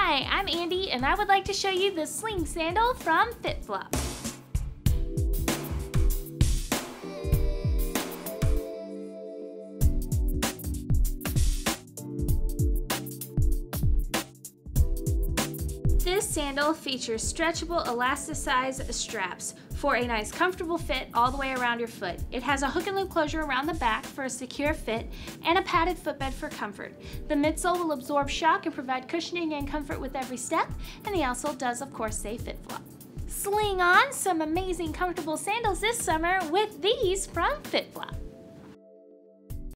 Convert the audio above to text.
Hi, I'm Andy and I would like to show you the Sling sandal from FitFlop. This sandal features stretchable elasticized straps for a nice comfortable fit all the way around your foot. It has a hook and loop closure around the back for a secure fit and a padded footbed for comfort. The midsole will absorb shock and provide cushioning and comfort with every step, and the outsole does of course say FitFlop. Sling on some amazing comfortable sandals this summer with these from FitFlop.